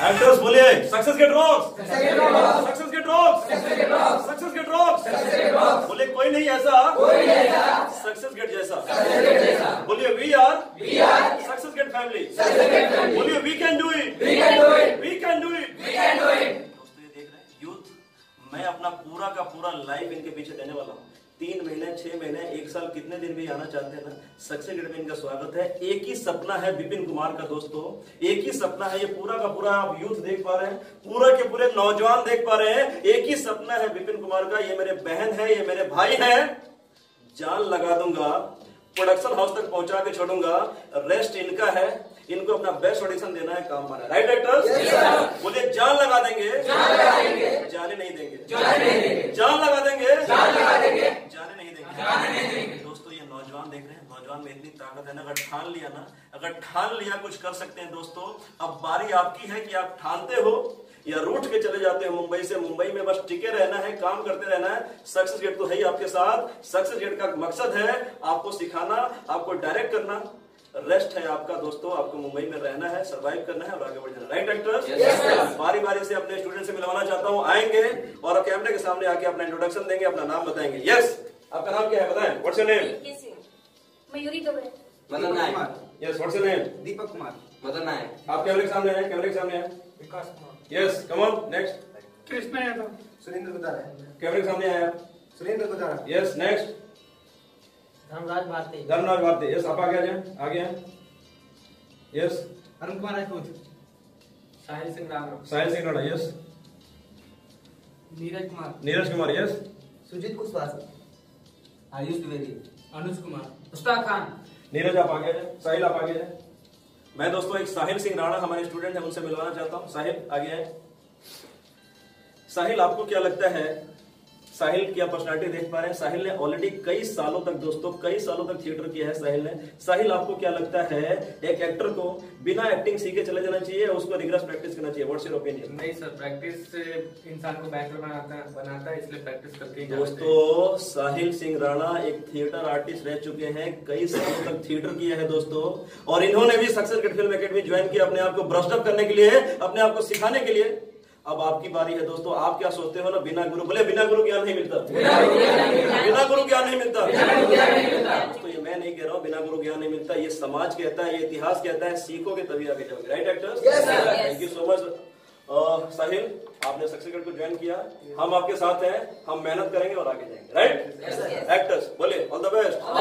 Actors बोलिए success gate rocks, success gate rocks, success gate rocks. बोले कोई नहीं ऐसा सक्सेस गेट जैसा। बोलिए we are success gate family. बोलिए we can do it, we can do it. दोस्तों ये देख रहे हैं यूथ, मैं अपना पूरा का पूरा लाइफ इनके पीछे देने वाला हूँ। 3 महीने 6 महीने 1 साल कितने दिन भी आना चाहते हैं ना, सक्सेस गेट में इनका स्वागत है। एक ही सपना है विपिन कुमार का दोस्तों, एक ही सपना है। ये पूरा का पूरा आप यूथ देख पा रहे हैं, पूरा के पूरे नौजवान देख पा रहे हैं। एक ही सपना है विपिन कुमार का, ये मेरे बहन है, ये मेरे भाई है। जान लगा दूंगा, प्रोडक्शन हाउस तक पहुंचा के छोड़ूंगा, रेस्ट इनका है। इनको अपना बेस्ट ऑडिशन देना है, काम पाना है। Right actors? बोलिए जान लगा देंगे, जाने नहीं देंगे, जान लगा देंगे, जाने नहीं देंगे। दोस्तों ये नौजवान देख रहे हैं, नौजवान में इतनी ताकत है ना, अगर ठान लिया कुछ कर सकते हैं। दोस्तों अब बारी आपकी है कि आप ठानते हो या रूठ के चले जाते हो मुंबई से। मुंबई में बस टिके रहना है, काम करते रहना है। सक्सेस गेट तो है ही आपके साथ। सक्सेस गेट का मकसद है आपको सिखाना, आपको डायरेक्ट करना। रेस्ट है आपका दोस्तों, आपको मुंबई में रहना है, सर्वाइव करना है और आगे बढ़ जाना। Right actors? बारी बारी से अपने स्टूडेंट से मिलवाना चाहता हूँ, आएंगे और कैमरे के सामने आके अपना इंट्रोडक्शन देंगे, अपना नाम बताएंगे। यस, आपका नाम क्या है बताएं? What's your name? Mayuri Dubey. Madan Nayak. Yes, what's your name? Deepak Kumar. Madan Nayak. आप कैमरे के सामने हैं, कैमरे के सामने हैं। Vikas Kumar. Yes, come on next. Krishna Yadav. Surendra Gudara. कैमरे के सामने आया। Surendra Gudara. Yes, next. Dharmraj Bharti. Dharmraj Bharti. Yes, आप आगे आ जाए, आगे हैं। Yes, Arun Kumar Rajput. Sahil Singh Rana. Sahil Singh Rana. Yes, Neeraj Kumar. Neeraj Kumar. Yes, Sujeet Kushwaha. Ayush Dwivedi. Anuj Kumar. Mushtaq Khan. Neeraj आप आगे जाए, साहिल आप आगे जाए। मैं दोस्तों एक साहिल सिंह राणा हमारे स्टूडेंट है, उनसे मिलवाना चाहता हूं। साहिल आगे आए। साहिल आपको क्या लगता है, साहिल की आप पर्सनालिटी देख पा रहे हैं। साहिल ने ऑलरेडी कई सालों तक दोस्तों, कई सालों तक थिएटर किया है साहिल ने। साहिल आपको क्या लगता है एक एक्टर को बिना एक्टिंग सीखे चले जाना चाहिए या उसको रिगरस प्रैक्टिस करना चाहिए? What's your opinion? नहीं सर, प्रैक्टिस से इंसान को बेहतर बनाता है, इसलिए प्रैक्टिस करके ही जाना चाहिए। दोस्तों साहिल सिंह राणा एक थिएटर आर्टिस्ट रह चुके हैं, कई सालों तक थिएटर किया है दोस्तों, और इन्होंने भी success gate film academy join किया अपने आप को ब्रश अप करने के लिए, अपने आप को सिखाने के लिए। अब आपकी बारी है दोस्तों। आप क्या सोचते हो ना, बिना गुरु, बोले बिना गुरु ज्ञान नहीं मिलता, बिना गुरु ज्ञान नहीं मिलता। दोस्तों ये मैं नहीं कह रहा हूँ बिना गुरु ज्ञान नहीं मिलता, ये समाज कहता है, ये इतिहास कहता है, सीखोगे तभी आगे जाओगे। Right actors? Thank you so much. Sahil आपने सक्सेस गेट को ज्वाइन किया, हम आपके साथ हैं, हम मेहनत करेंगे और आगे जाएंगे। Right actors? बोले ऑल द बेस्ट।